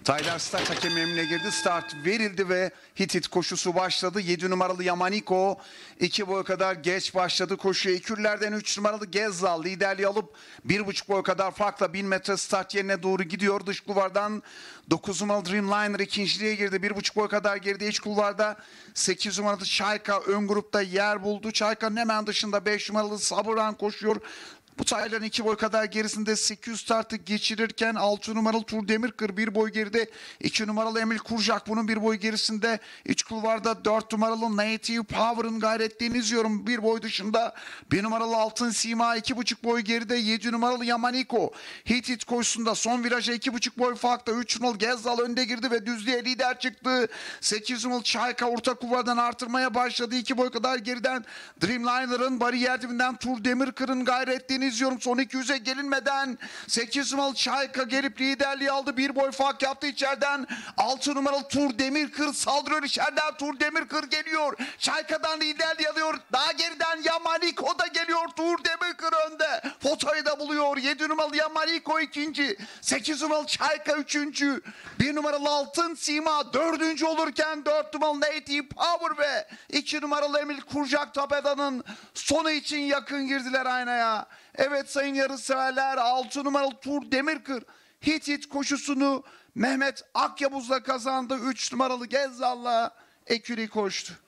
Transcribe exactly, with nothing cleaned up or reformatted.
Tyler Start hakem emrine girdi. Start verildi ve hit hit koşusu başladı. yedi numaralı Yamaniko iki boy kadar geç başladı koşuya. Ekürlerden üç numaralı Gezzal liderliği alıp bir buçuk boy kadar farkla bin metre start yerine doğru gidiyor. Dış kulvardan dokuz numaralı Dreamliner ikinciliğe girdi. bir buçuk boy kadar geride iç kulvarda sekiz numaralı Çayka ön grupta yer buldu. Çayka'nın hemen dışında beş numaralı Sabıran koşuyor. Bu Tyler'ın iki boy kadar gerisinde sekiz yüz startı geçirirken altı numaralı Tur Demirkır bir boy geride. iki numaralı Emil Kurcak bunun bir boy gerisinde. İç kulvarda dört numaralı Native Power'ın gayretlerini izliyorum. Bir boy dışında bir numaralı Altın Sima iki buçuk boy geride. yedi numaralı Yamaniko hit hit koşusunda son viraja iki buçuk boy farkta. üç numaralı Gezzal önde girdi ve düzlüğe lider çıktı. sekiz numaralı Çayka orta kulvardan artırmaya başladı. iki boy kadar geriden Dreamliner'ın bariyer dibinden Tur Demirkır'ın gayretlerini izliyorum. Son iki yüze gelinmeden sekiz numaralı Çayka gelip liderliği aldı. Bir boy fark yaptı içeriden. altı numaralı Tur Demirkır saldırıyor içeriden. Tur Demirkır geliyor. Çayka'dan liderliği alıyor. Daha geriden Yamaniko da geliyor. Tur Demirkır önde. Fotoyu da buluyor. yedi numaralı Yamaniko ikinci. sekiz numaralı Çayka üçüncü. bir numaralı Altın Sima dördüncü olurken dört numaralı Native Power ve iki numaralı Emil Kurcak Tapedan'ın sonu için yakın girdiler aynaya. Evet sayın yarışseverler, altı numaralı Tur Demirkır hit hit koşusunu Mehmet Akyavuz'la kazandı. üç numaralı Gezzal'la ekürü koştu.